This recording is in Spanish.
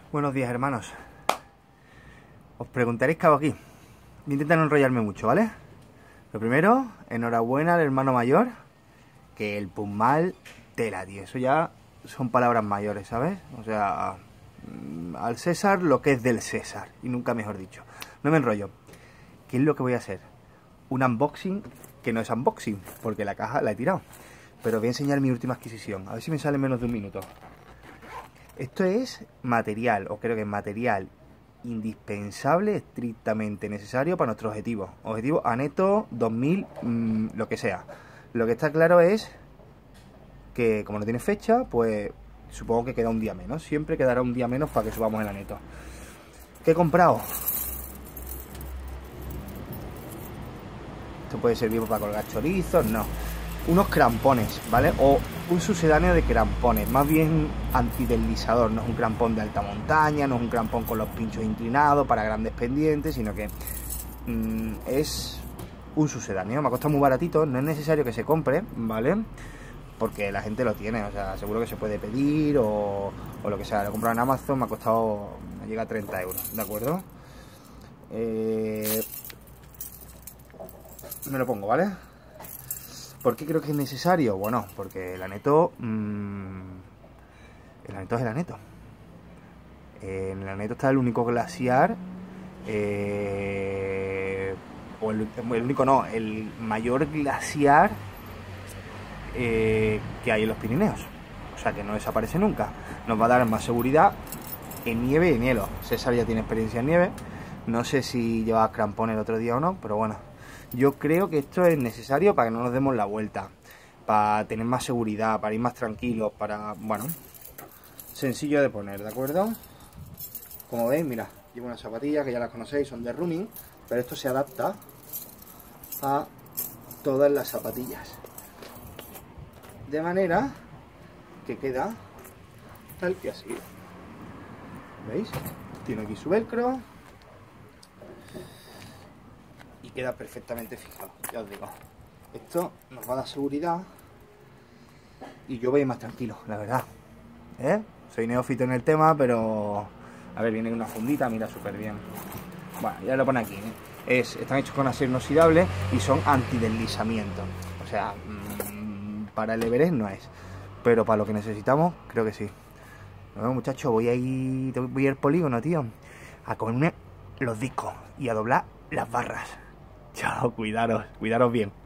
Buenos días, hermanos. Os preguntaréis qué hago aquí. Voy a intentar no enrollarme mucho, ¿vale? Lo primero, enhorabuena al hermano mayor, que el Puigmal tela, tío. Eso ya son palabras mayores, ¿sabes? O sea, al César lo que es del César, y nunca mejor dicho. No me enrollo. ¿Qué es lo que voy a hacer? Un unboxing que no es unboxing, porque la caja la he tirado. Pero voy a enseñar mi última adquisición, a ver si me sale en menos de un minuto. Esto es material, o creo que es material indispensable, estrictamente necesario para nuestro objetivo. Objetivo Aneto 2000, lo que sea. Lo que está claro es que como no tiene fecha, pues supongo que queda un día menos. Siempre quedará un día menos para que subamos el Aneto. ¿Qué he comprado? Esto puede servir para colgar chorizos, no. Unos crampones, ¿vale? O un sucedáneo de crampones, más bien antideslizador. No es un crampón de alta montaña, no es un crampón con los pinchos inclinados para grandes pendientes, sino que es un sucedáneo. Me ha costado muy baratito, no es necesario que se compre, ¿vale? Porque la gente lo tiene, o sea, seguro que se puede pedir o lo que sea. Lo he comprado en Amazon, me ha costado, me llega a 30 euros, ¿de acuerdo? Me lo pongo, ¿vale? ¿Por qué creo que es necesario? Bueno, porque el Aneto... el Aneto es el Aneto. En el Aneto está el único glaciar... o el único no, el mayor glaciar que hay en los Pirineos. O sea que no desaparece nunca. Nos va a dar más seguridad en nieve y en hielo. César ya tiene experiencia en nieve. No sé si llevaba crampón el otro día o no, pero bueno. Yo creo que esto es necesario para que no nos demos la vuelta, para tener más seguridad, para ir más tranquilos, para... bueno, sencillo de poner, ¿de acuerdo? Como veis, mira, llevo unas zapatillas que ya las conocéis, son de running, pero esto se adapta a todas las zapatillas. De manera que queda tal que así. ¿Veis? Tiene aquí su velcro. Y queda perfectamente fijado, ya os digo. Esto nos va a dar seguridad y yo voy a ir más tranquilo, la verdad. Soy neófito en el tema, pero... a ver, viene una fundita, mira, súper bien. Bueno, ya lo pone aquí, están hechos con acero inoxidable y son antideslizamiento. O sea, para el Everest no es, pero para lo que necesitamos, creo que sí. Bueno, muchachos, voy a ir al polígono, tío, a comerme los discos y a doblar las barras. Chao, cuidaros bien.